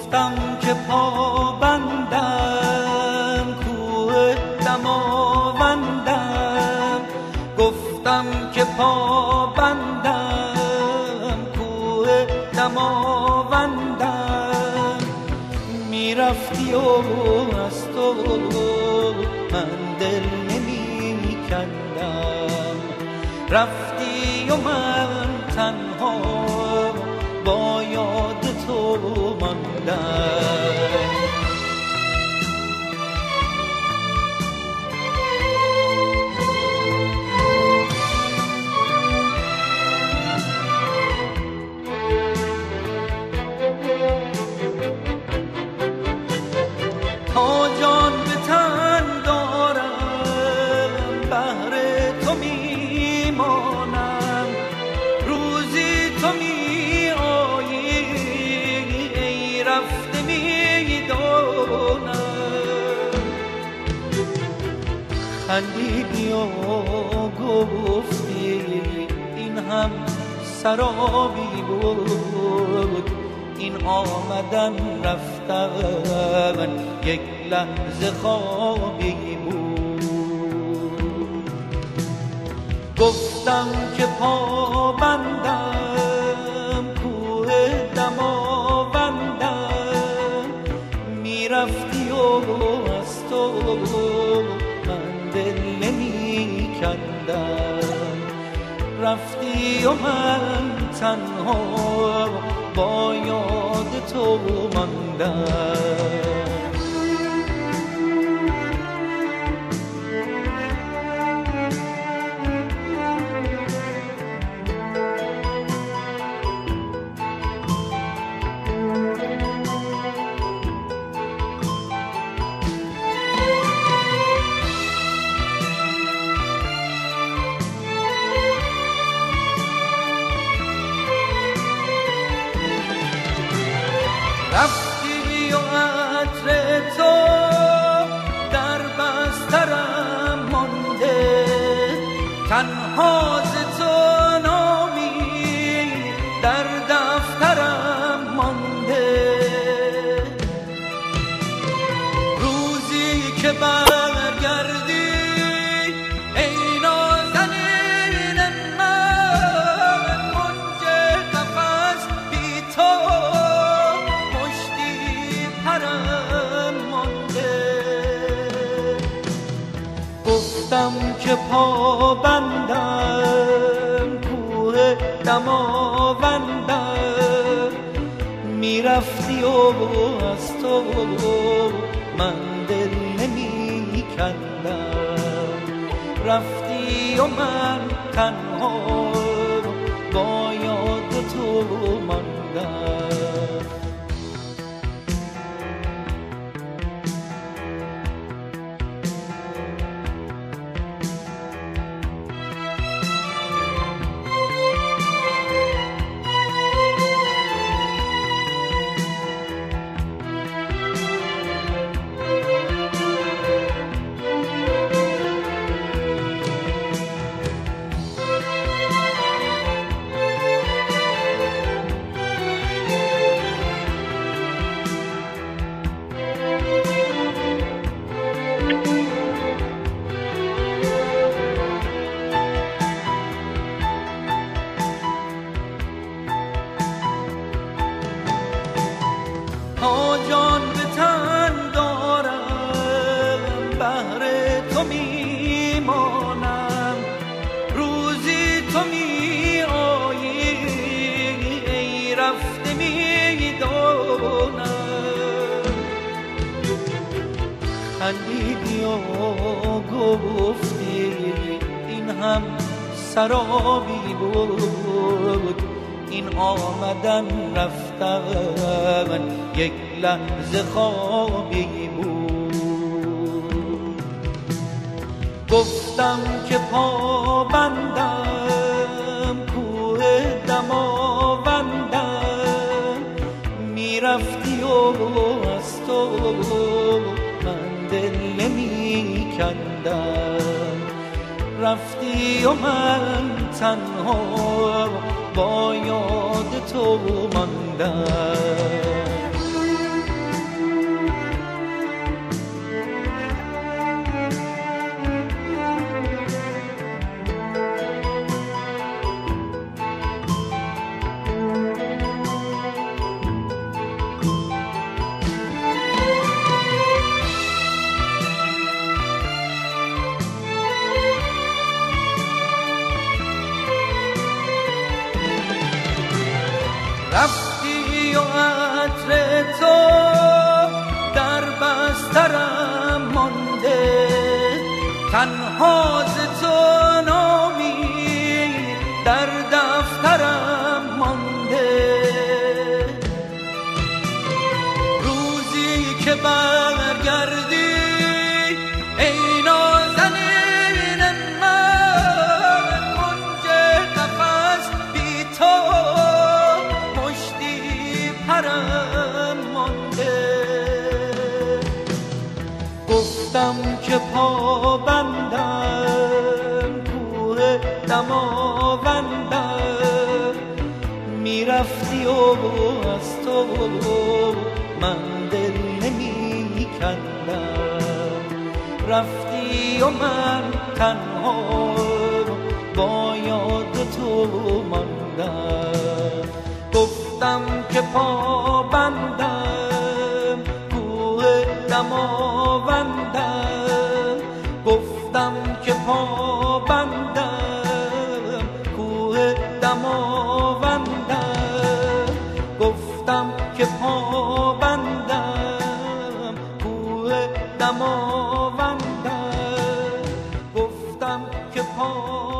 گفتم که پابندم کوه دماوندم، گفتم که پابندم کوه دماوندم، میرفتی و از تو من دل نمی کندم، رفتی و من تنها با یاد تو ماندم. تا جان به تن دارم بهر تو میمانم، روزی تو می آیی ای رفته میدانم، خندیدی و گفتی این هم سرابی بود، این آمدن رفتن یک لحظه خوابی بود. گفتم که پابندم کوه دماوندم، میرفتی و از تو من دل نمی کندم، رفتی و من تنها با یاد تو ماندم. رفتی و عطر تو در بسترم مانده، تنها ز تو نامی در دفترم مانده، روزی که برگردی ای نازنین من، کنج قفس بی تو گفتم که پابندم کوه دماوندم، میرفتی و از تو من دل نمی کندم، رفتی و من تنها با یاد تو ماندم. تا جان به تن دارم بهر تو میمانم، روزی تو می آیی ای رفته میدانم، خندیدی و گفتی این هم سرابی بود، این آمدن رفتن یک لحظه خوابی بود. گفتم که پابندم کوه دماوندم، میرفتی و از تو من دل نمی کندم، رفتی و من تنها با یاد تو ماندم. تنها ز تو نامی در دفترم مانده. روزی که برگردی ای نازنین من، کنج قفس بی تو مشتی پرم مانده. گفتم که پابندم کوه دماوندم، میرفتی و از تو من دل نمی کندم. رفتی و من تنها با یاد تو ماندم. گفتم که پابندم کوه دماوندم، گفتم که پابندم کوه دماوندم، گفتم که پابندم کوه دماوندم، گفتم که